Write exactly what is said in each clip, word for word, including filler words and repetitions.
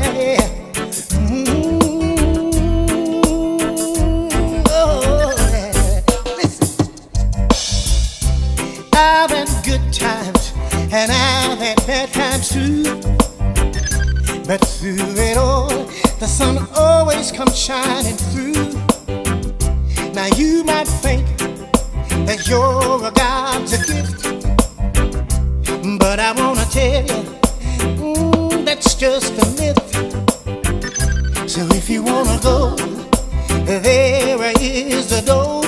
yeah, yeah. Mm-hmm. Oh, yeah. Listen. I've had good times and I've had bad times too. But through it all, the sun always comes shining through. Now you might think that you're a God's gift, but I wanna tell you, mm, that's just a myth. So if you wanna go, there is the door.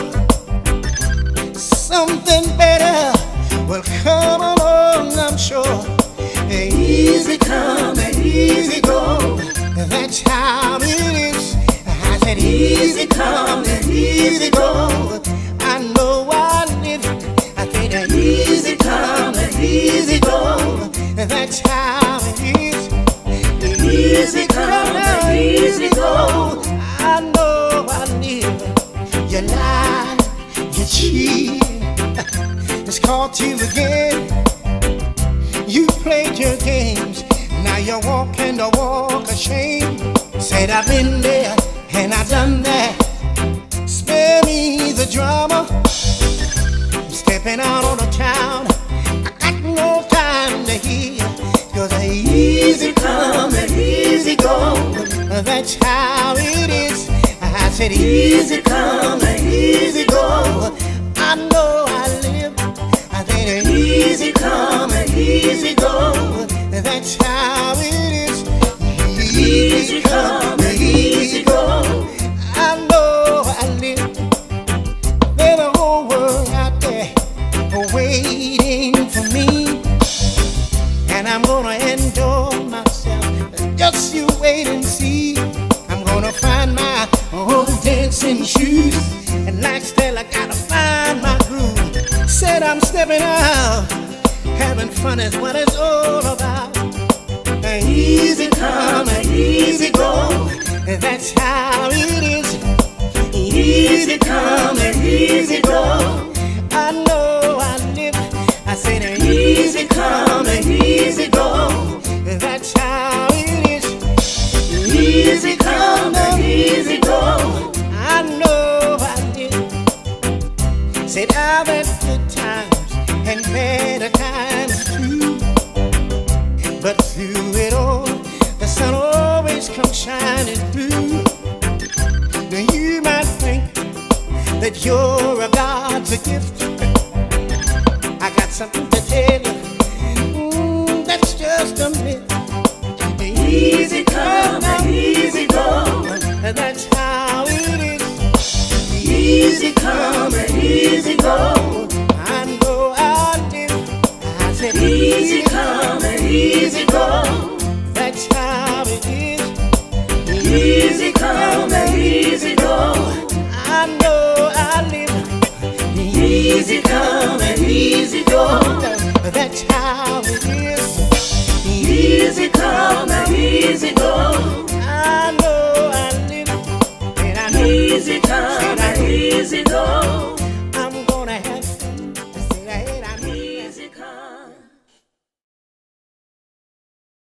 Something better will come along, I'm sure. Easy come and easy go, that's how it is. I said easy come and easy go. I know I live, I said easy come and easy go, that's how it is. Easy come and easy go. I know I live. You lie, you cheat, it's caught you again. You played your games, now you're walking the walk of shame. Said I've been there and I've done that. Spare me the drama. I'm stepping out on the town, I got no time to hear. Cause I easy come and easy go, that's how it is. I said easy come and easy go. I know I live, I said easy come and easy go, that's how it is. Easy come and easy go. I know I live. There's a whole world out there waiting for me, and I'm gonna enjoy myself. Just you wait and see. I'm gonna find my old dancing shoes, and like Stella, gotta find my groove. Said I'm stepping out, having fun is what it's all about. Easy come and easy go, that's how it is. Easy come and easy go. I know I live, I said easy come and easy go, that's how it is. Easy come and easy go. I know I live. Said I've had good times and better times too. But through it all, the sun always comes shining through. Now you might think that you're a God's gift. I got something to tell you, mm, that's just a myth. Easy come and easy go, that's how it is. Easy come and easy go. I know I live, I said easy come and easy go, that's how it is. Easy come and easy go. I know I live. Easy come and easy go, that's how it is. Easy come and easy go.